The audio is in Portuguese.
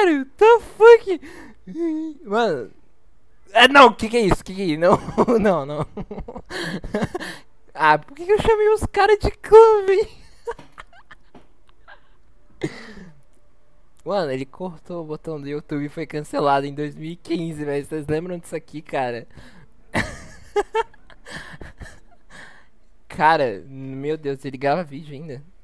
Sério? The fuck? Mano. Não, que é isso? Que é isso? Não, não, não. Ah, por que eu chamei os caras de clã, velho? Mano, ele cortou o botão do YouTube e foi cancelado em 2015, velho. Vocês lembram disso aqui, cara? Cara, meu Deus, ele grava vídeo ainda.